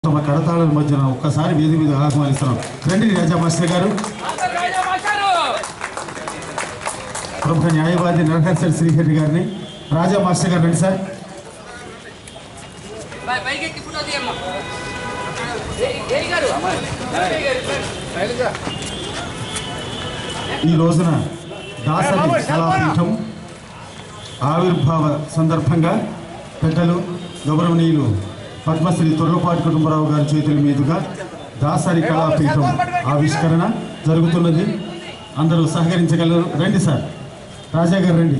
తమ కడతాళల మధ్యన ఒక్కసారి వేది మీద ఆహ్వానిస్తున్నాం. రండి రాజా మాస్టర్ గారు. ప్రముఖ న్యాయవాది నరహరి శ్రీహరి గారిని రాజా మాస్టర్ గారు రండి సార్. ఈ రోజున దాసరి కళాపీఠం ఆవిర్భావ సందర్భంగా పెద్దలు గౌరవనీయులు పద్మశ్రీ తొర్రపాటి కుటుంబరావు గారి చేతుల మీదుగా దాసరి కళాపీఠం ఆవిష్కరణ జరుగుతున్నది. అందరూ సహకరించగలరు. రండి సార్. రాజా గారు రండి.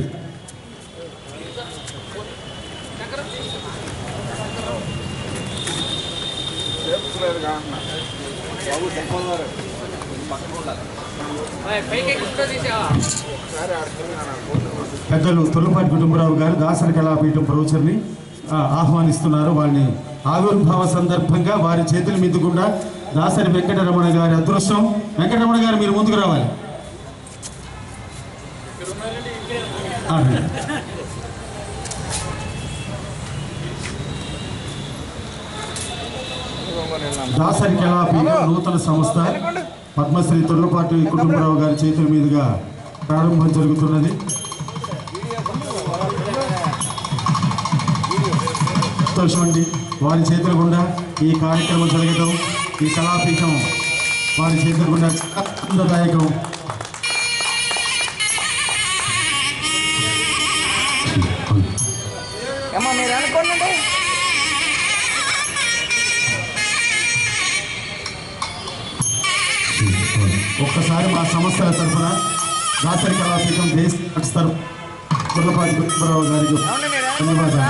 పెద్దలు తొర్రపాటి కుటుంబరావు గారు దాసరి కళాపీఠం బ్రోచర్ని ఆహ్వానిస్తున్నారు. వారిని ఆవిర్భావ సందర్భంగా వారి చేతుల మీదుకుండా దాసరి వెంకటరమణ గారి అదృష్టం. వెంకటరమణ గారు మీరు ముందుకు రావాలి. దాసరి కళాపీఠం నూతన సంస్థ పద్మశ్రీ తొర్రపాటి కుటుంబరావు గారి చేతుల మీదుగా ప్రారంభం జరుగుతున్నది. సంతోషమండి. వారి చేతుల గుండా ఈ కార్యక్రమం జరగడం, ఈ కళాపీఠం వారి చేతుల గుండా ఆనందదాయకం. ఒక్కసారి మా సంస్థల తరఫున దాసరి కళాపీఠం దేశ తొర్రపాటి కుటుంబరావు గారికి ధన్యవాదాలు.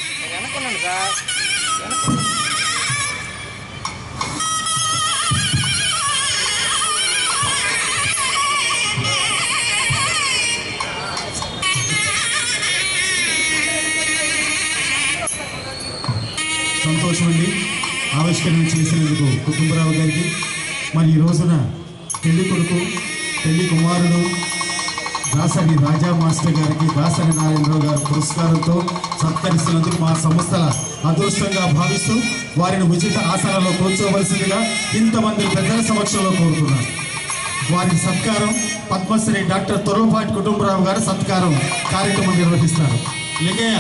సంతోషం అండి ఆవిష్కరణ చేసినందుకు కుటుంబరావు గారికి. మరి ఈ రోజున పెళ్లి కొడుకు పెళ్లి కుమారుడు దాసరి రాజా మాస్టర్ గారికి దాసరి నారాయణరావు గారి పురస్కారంతో సత్కరిస్తున్నందుకు మా సంస్థల అదృష్టంగా భావిస్తూ వారిని ఉచిత ఆసనాల్లో కూర్చోవలసిందిగా ఇంతమంది పెద్దల సమక్షంలో కోరుతున్నారు. వారికి సత్కారం పద్మశ్రీ డాక్టర్ తొర్రపాటి కుటుంబరావు గారు సత్కారం కార్యక్రమం నిర్వహిస్తారు. లింగయ్య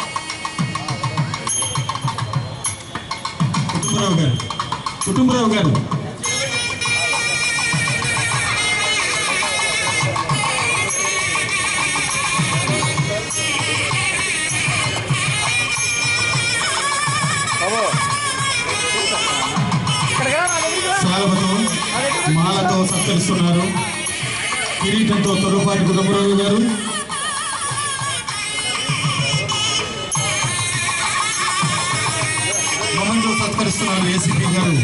కుటుంబరావు గారు మాలతో సత్కరిస్తున్నారు. కిరీటంతో తొర్రపాటి కుటుంబరావు గారు, మమంతో సత్కరిస్తున్నారు ఏసీపీ గారు.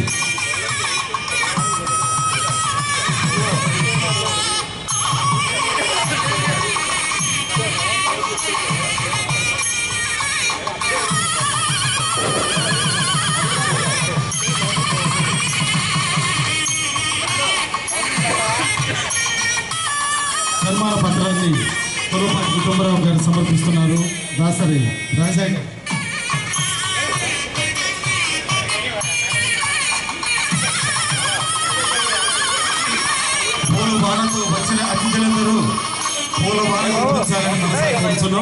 సన్మాన పత్రాన్ని తొర్రపాటి కుటుంబరావు గారు సమర్పిస్తున్నారు. దాసరి రాజా పూల బాణంతో వచ్చిన అతిథులందరూ పూల బాణం నమస్కరించున్నాం.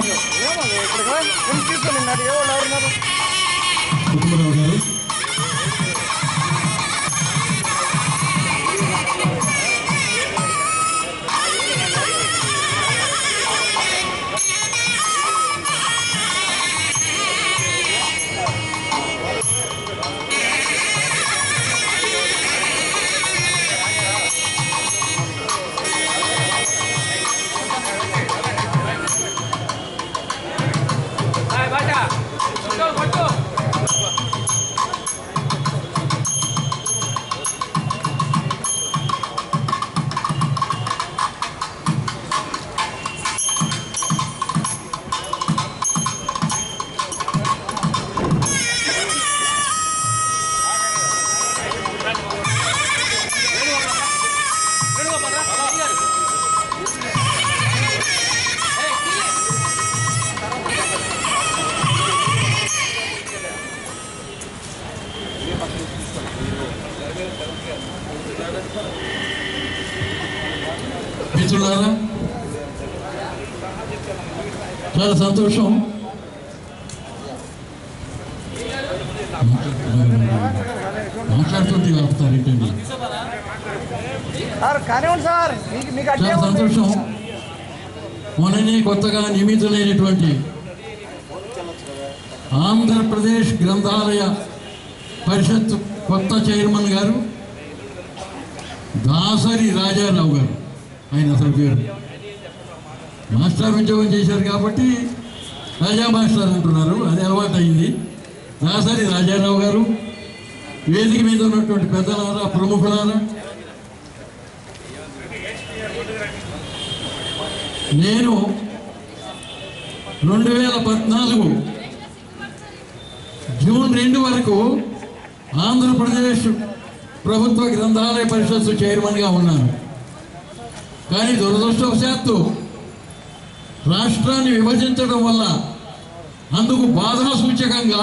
కుటుంబరావు గారు మిత్రులారా, చాలా సంతోషం. మాట్లాడుతుంటే ఆపుతారు ఏంటండి. చాలా సంతోషం. మొన్ననే కొత్తగా నియమితులైనటువంటి ఆంధ్రప్రదేశ్ గ్రంథాలయ పరిషత్ కొత్త చైర్మన్ గారు దాసరి రాజారావు గారు. ఆయన అసలు పేరు మాస్టర్ ఉద్యోగం చేశారు కాబట్టి రాజా మాస్టర్ అంటున్నారు, అది అలవాటు అయింది. దాసరి రాజారావు గారు, వేదిక మీద ఉన్నటువంటి పెద్దలారా, ప్రముఖులారా, నేను 2014 జూన్ 2 వరకు ఆంధ్రప్రదేశ్ ప్రభుత్వ గ్రంథాలయ పరిషత్ చైర్మన్గా ఉన్నాను. కానీ దురదృష్టవశాత్తు రాష్ట్రాన్ని విభజించడం వల్ల అందుకు బాధా సూచకంగా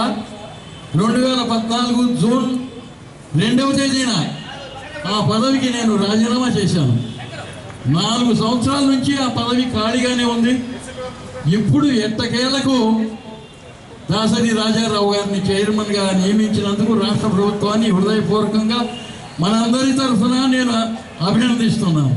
2014 జూన్ 2వ తేదీన ఆ పదవికి నేను రాజీనామా చేశాను. 4 సంవత్సరాల నుంచి ఆ పదవి ఖాళీగానే ఉంది. ఇప్పుడు ఎట్టకేలకు దాసరి రాజారావు గారిని చైర్మన్గా నియమించినందుకు రాష్ట్ర ప్రభుత్వాన్ని హృదయపూర్వకంగా మనందరి తరఫున నేను అభినందిస్తున్నాను.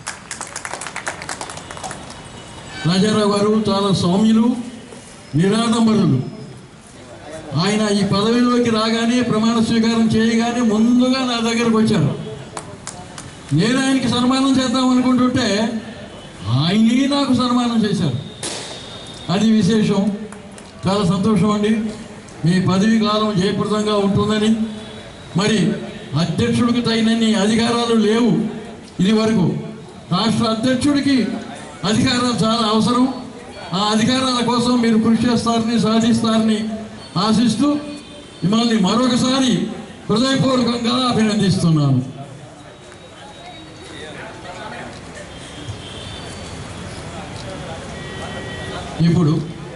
రాజారావు గారు చాలా సౌమ్యులు, నిరాడంబరులు. ఆయన ఈ పదవిలోకి రాగానే, ప్రమాణ స్వీకారం చేయగానే ముందుగా నా దగ్గరకు వచ్చారు. నేను ఆయనకి సన్మానం చేద్దాం అనుకుంటుంటే ఆయనే నాకు సన్మానం చేశారు. అది విశేషం. చాలా సంతోషం అండి. మీ పదవి కాలం జయప్రదంగా ఉంటుందని. మరి అధ్యక్షుడికి తగినన్ని అధికారాలు లేవు ఇది వరకు. రాష్ట్ర అధ్యక్షుడికి అధికారాలు చాలా అవసరం. ఆ అధికారాల కోసం మీరు కృషి చేస్తారని, సాధిస్తారని ఆశిస్తూ మిమ్మల్ని మరొకసారి హృదయపూర్వకంగా అభినందిస్తున్నాను. ఇప్పుడు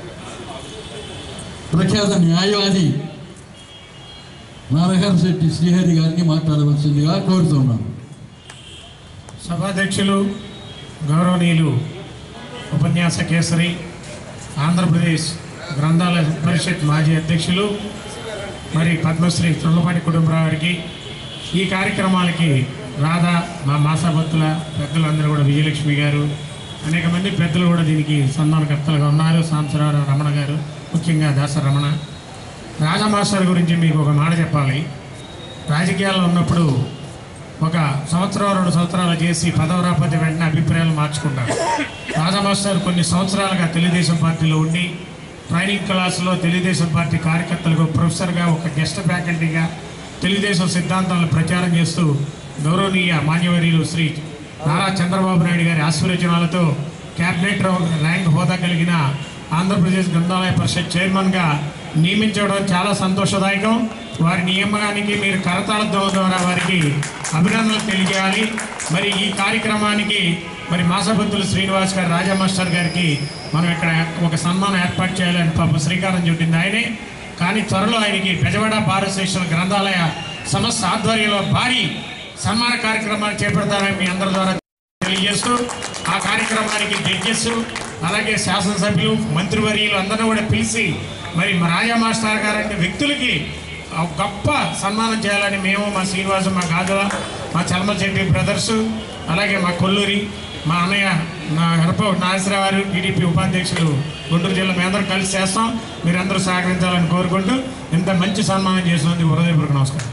ప్రఖ్యాత న్యాయవాది నరహర్ శెట్టి శ్రీహరి గారిని మాట్లాడవలసిందిగా కోరుతున్నాను. సభాధ్యక్షులు, గౌరవనీయులు, ఉపన్యాస కేసరి, ఆంధ్రప్రదేశ్ గ్రంథాలయ పరిషత్ మాజీ అధ్యక్షులు, మరి పద్మశ్రీ తుర్లపాటి కుటుంబరావు గారికి, ఈ కార్యక్రమాలకి రాధా, మా మాసాభక్తుల పెద్దలందరూ కూడా, విజయలక్ష్మి గారు, అనేక మంది పెద్దలు కూడా దీనికి సన్మానకర్తలుగా ఉన్నారు. సాంబశివరావు రమణ గారు, ముఖ్యంగా దాస రమణ. రాజా మాస్టర్ గురించి మీకు ఒక మాట చెప్పాలి. రాజకీయాల్లో ఉన్నప్పుడు ఒక సంవత్సరం 2 సంవత్సరాలు చేసి పదవి రాకపోతే వెంటనే అభిప్రాయాలు మార్చుకుంటారు. రాజా మాస్టర్ కొన్ని సంవత్సరాలుగా తెలుగుదేశం పార్టీలో ఉండి ట్రైనింగ్ క్లాసులో తెలుగుదేశం పార్టీ కార్యకర్తలకు ప్రొఫెసర్గా, ఒక గెస్ట్ ఫ్యాకల్టీగా తెలుగుదేశం సిద్ధాంతాలను ప్రచారం చేస్తూ గౌరవనీయ మాన్యవర్యులు శ్రీ నారా చంద్రబాబు నాయుడు గారి ఆశీర్వచనాలతో క్యాబినెట్ ర్యాంక్ హోదా కలిగిన ఆంధ్రప్రదేశ్ గ్రంథాలయ పరిషత్ చైర్మన్గా నియమించడం చాలా సంతోషదాయకం. వారి నియమనానికి మీరు కరతాళ ద్వారా వారికి అభినందనలు తెలియజేయాలి. మరి ఈ కార్యక్రమానికి మరి మాసభక్తులు శ్రీనివాస్ గారు, రాజా మాస్టర్ గారికి మనం ఇక్కడ ఒక సన్మానం ఏర్పాటు చేయాలని పాపం శ్రీకారం చుట్టింది ఆయనే. కానీ త్వరలో ఆయనకి బెజవాడ భారత స్టేషన్ గ్రంథాలయ సంస్థ ఆధ్వర్యంలో భారీ సన్మాన కార్యక్రమాన్ని చేపడతారని మీ అందరి ద్వారా తెలియజేస్తూ, ఆ కార్యక్రమానికి జడ్జెస్, అలాగే శాసనసభ్యులు, మంత్రివర్యులు అందరూ కూడా పిలిచి మరి రాజా మాస్టర్ గారంటే వ్యక్తులకి గొప్ప సన్మానం చేయాలని మేము, మా శ్రీనివాసు, మా గాజుల, మా చలమచెట్టి బ్రదర్సు, అలాగే మా కొల్లూరి, మా అన్నయ్య నాగేశ్వరరావు గారు, టీడీపీ ఉపాధ్యక్షులు గుంటూరు జిల్లా, మేమందరం కలిసి చేస్తాం. మీరందరూ సహకరించాలని కోరుకుంటూ ఇంత మంచి సన్మానం చేసినందుకు హృదయపూర్వక నమస్కారం.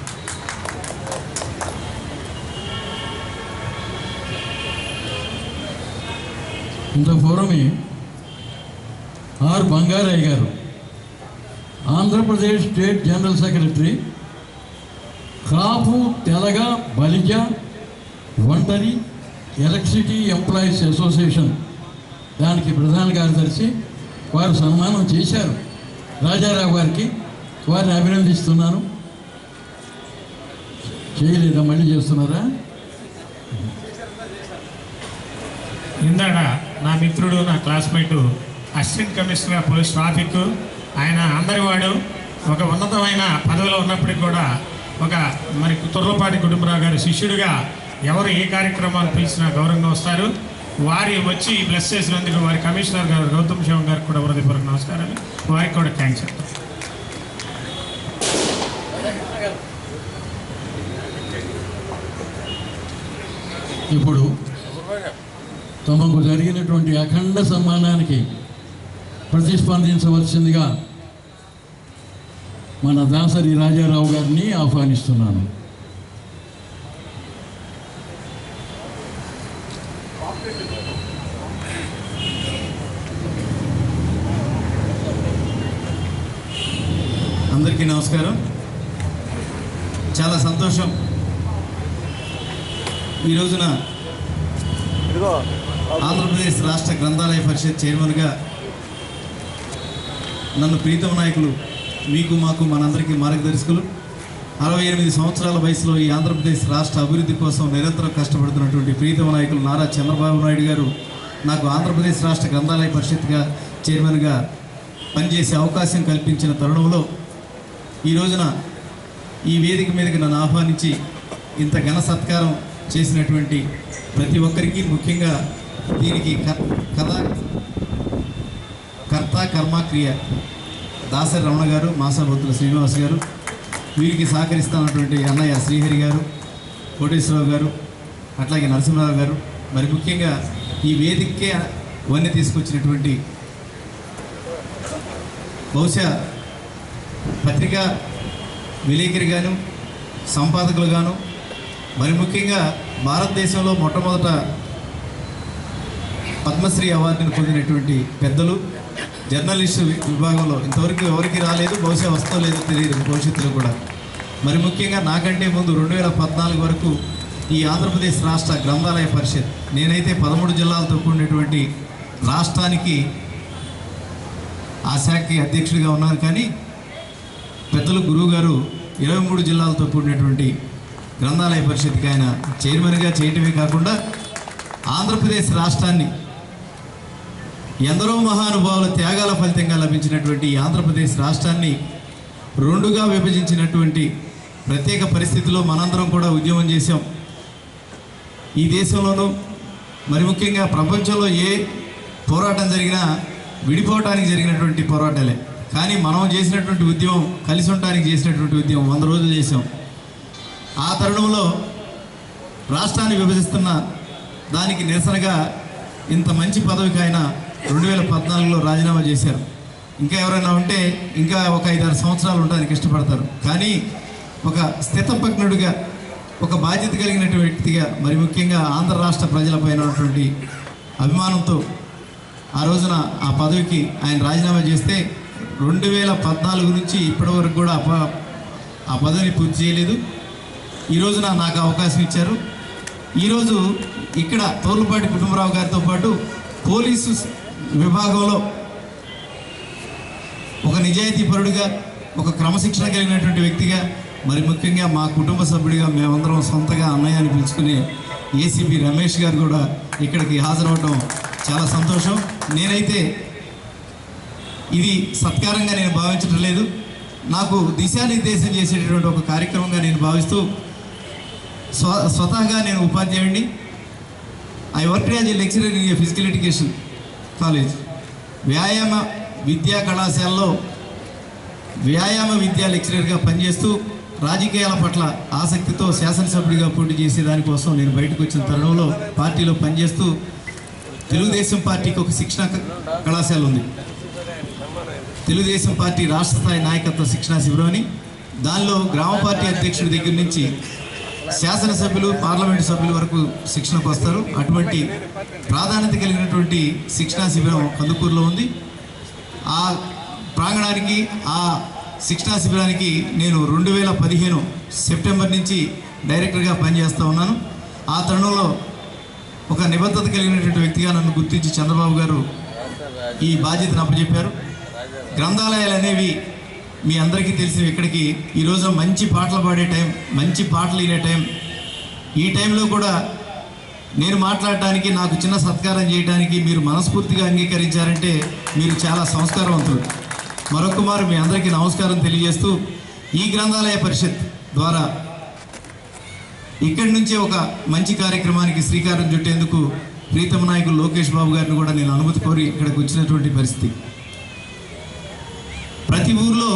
ఇంత పూర్వమే R Bangarayya garu, Andhra Pradesh state general secretary, Kapu, Telaga, Balija, Ontari electricity employees association దానికి ప్రధాన కార్యదర్శి, వారు సన్మానం చేశారు రాజారావు గారికి. వారిని అభినందిస్తున్నాను. చేయలేదా? మళ్ళీ చేస్తున్నారా? ఇందాక నా మిత్రుడు, నా classmate, assistant commissioner police traffic, ఆయన అందరి వాడు, ఒక ఉన్నతమైన పదవిలో ఉన్నప్పటికీ కూడా ఒక మరి తుర్లపాటి కుటుంబరావు గారి శిష్యుడిగా ఎవరు ఏ కార్యక్రమాలు పిలిచినా గౌరవంగా వస్తారు. వారి వచ్చి బ్లెస్ చేసినందుకు వారి కమిషనర్ గారు గౌతమ్ శివం గారికి కూడా హృదయపూర్వక నమస్కారాలు. వారికి కూడా థ్యాంక్స్ చెప్తాను. ఇప్పుడు తమకు జరిగినటువంటి అఖండ సన్మానానికి ప్రతిస్పందించవలసిందిగా మన దాసరి రాజారావు గారిని ఆహ్వానిస్తున్నాను. అందరికీ నమస్కారం. చాలా సంతోషం ఈ రోజున ఆంధ్రప్రదేశ్ రాష్ట్ర గ్రంథాలయ పరిషత్ చైర్మన్గా నన్ను ప్రీతమ నాయకులు మీకు మాకు మనందరికీ మార్గదర్శకులు 68 సంవత్సరాల వయసులో ఈ ఆంధ్రప్రదేశ్ రాష్ట్ర అభివృద్ధి కోసం నిరంతరం కష్టపడుతున్నటువంటి ప్రీతమ నాయకులు నారా చంద్రబాబు నాయుడు గారు నాకు ఆంధ్రప్రదేశ్ రాష్ట్ర గ్రంథాలయ పరిషత్గా చైర్మన్గా పనిచేసే అవకాశం కల్పించిన తరుణంలో ఈ రోజున ఈ వేదిక మీదకి నన్ను ఆహ్వానించి ఇంత ఘన సత్కారం చేసినటువంటి ప్రతి ఒక్కరికి, ముఖ్యంగా దీనికి కర్త కర్మ క్రియ దాసరి రమణ గారు, మాసాబొత్తుల శ్రీనివాస్ గారు, వీరికి సహకరిస్తున్నటువంటి అన్నయ్య శ్రీహరి గారు, కోటేశ్వరరావు గారు, అట్లాగే నరసింహరావు గారు, మరి ముఖ్యంగా ఈ వేదికకే వన్నె తీసుకొచ్చినటువంటి బహుశా పత్రికా విలేకరిగాను, సంపాదకులుగాను, మరి ముఖ్యంగా భారతదేశంలో మొట్టమొదట పద్మశ్రీ అవార్డును పొందినటువంటి పెద్దలు, జర్నలిస్టు విభాగంలో ఇంతవరకు ఎవరికి రాలేదు, బహుశా వస్తో లేదో తెలియదు భవిష్యత్తులో కూడా. మరి ముఖ్యంగా నాకంటే ముందు 2014 వరకు ఈ ఆంధ్రప్రదేశ్ రాష్ట్ర గ్రంథాలయ పరిషత్, నేనైతే 13 జిల్లాలతో కూడినటువంటి రాష్ట్రానికి ఆ శాఖకి అధ్యక్షుడిగా ఉన్నాను. కానీ పెద్దలు గురువు గారు 23 జిల్లాలతో కూడినటువంటి గ్రంథాలయ పరిషత్కి ఆయన చైర్మన్గా చేయటమే కాకుండా ఆంధ్రప్రదేశ్ రాష్ట్రాన్ని ఎందరో మహానుభావుల త్యాగాల ఫలితంగా లభించినటువంటి ఈ ఆంధ్రప్రదేశ్ రాష్ట్రాన్ని 2గా విభజించినటువంటి ప్రత్యేక పరిస్థితిలో మనందరం కూడా ఉద్యమం చేశాం. ఈ దేశంలోనూ మరి ముఖ్యంగా ప్రపంచంలో ఏ పోరాటం జరిగినా విడిపోవటానికి జరిగినటువంటి పోరాటాలే. కానీ మనం చేసినటువంటి ఉద్యమం, కలిసి ఉండటానికి చేసినటువంటి ఉద్యమం 100 రోజులు చేసాం. ఆ తరుణంలో రాష్ట్రాన్ని విభజిస్తున్న దానికి నిరసనగా ఇంత మంచి పదవికి ఆయన 2014లో రాజీనామా చేశారు. ఇంకా ఎవరైనా ఉంటే ఇంకా ఒక 5-6 సంవత్సరాలు ఉండడానికి ఇష్టపడతారు. కానీ ఒక స్థితప్రజ్ఞుడిగా, ఒక బాధ్యత కలిగినటువంటి వ్యక్తిగా, మరి ముఖ్యంగా ఆంధ్ర రాష్ట్ర ప్రజలపైన ఉన్నటువంటి అభిమానంతో ఆ రోజున ఆ పదవికి ఆయన రాజీనామా చేస్తే 2014 నుంచి ఇప్పటి వరకు కూడా ఆ పదవిని పూర్తి చేయలేదు. ఈ రోజున నాకు అవకాశం ఇచ్చారు. ఈరోజు ఇక్కడ తోర్లపాటి కుటుంబరావు గారితో పాటు పోలీసు విభాగంలో ఒక నిజాయితీపరుడిగా, ఒక క్రమశిక్షణ కలిగినటువంటి వ్యక్తిగా, మరి ముఖ్యంగా మా కుటుంబ సభ్యుడిగా మేమందరం సొంతగా అన్నయ్య అని పిలుచుకునే ఏసీపీ రమేష్ గారు కూడా ఇక్కడికి హాజరవడం చాలా సంతోషం. నేనైతే ఇది సత్కారంగా నేను భావించడం లేదు, నాకు దిశానిర్దేశం చేసేటటువంటి ఒక కార్యక్రమంగా నేను భావిస్తూ స్వతహాగా నేను ఉపాధ్యాయుడిని. I work as a lecturer in physical education college. వ్యాయామ విద్యా కళాశాలలో వ్యాయామ విద్యా లెక్చరర్గా పనిచేస్తూ రాజకీయాల పట్ల ఆసక్తితో శాసనసభ్యుడిగా పోటీ చేసే దానికోసం నేను బయటకు వచ్చిన తరుణంలో పార్టీలో పనిచేస్తూ తెలుగుదేశం పార్టీకి ఒక శిక్షణ కళాశాల ఉంది. తెలుగుదేశం పార్టీ రాష్ట్ర స్థాయి నాయకత్వ శిక్షణా శిబిరం అని, దానిలో గ్రామ పార్టీ అధ్యక్షుడి దగ్గర నుంచి శాసనసభ్యులు, పార్లమెంటు సభ్యుల వరకు శిక్షణకు వస్తారు. అటువంటి ప్రాధాన్యత కలిగినటువంటి శిక్షణా శిబిరం కందుకూరులో ఉంది. ఆ ప్రాంగణానికి, ఆ శిక్షణా శిబిరానికి నేను 2015 సెప్టెంబర్ నుంచి డైరెక్టర్గా పనిచేస్తూ ఉన్నాను. ఆ తరుణంలో ఒక నిబద్ధత కలిగినటువంటి వ్యక్తిగా నన్ను గుర్తించి చంద్రబాబు గారు ఈ బాధ్యతను అప్పచెప్పారు. గ్రంథాలయాలు అనేవి మీ అందరికీ తెలిసి ఇక్కడికి ఈరోజు మంచి పాటలు పాడే టైం, మంచి పాటలు వినే టైం. ఈ టైంలో కూడా నేను మాట్లాడటానికి, నాకు చిన్న సత్కారం చేయడానికి మీరు మనస్ఫూర్తిగా అంగీకరించారంటే మీరు చాలా సంస్కారవంతులు. మరొక మారు మీ అందరికీ నమస్కారం తెలియజేస్తూ, ఈ గ్రంథాలయ పరిషత్ ద్వారా ఇక్కడి నుంచే ఒక మంచి కార్యక్రమానికి శ్రీకారం చుట్టేందుకు ప్రీతమ నాయకులు లోకేష్ బాబు గారిని కూడా నేను అనుమతి కోరి ఇక్కడికి వచ్చినటువంటి పరిస్థితి. ప్రతి ఊర్లో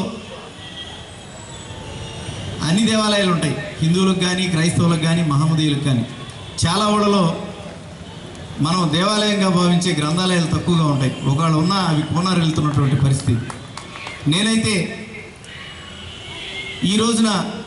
అన్ని దేవాలయాలు ఉంటాయి, హిందువులకు కానీ క్రైస్తవులకు కానీ మహమ్మదీయులకు కానీ. చాలా ఊళ్ళలో మనం దేవాలయంగా భావించే గ్రంథాలయాలు తక్కువగా ఉంటాయి, ఒకవేళ ఉన్నా అవి కోనారు వెళ్తున్నటువంటి పరిస్థితి. నేనైతే ఈ రోజున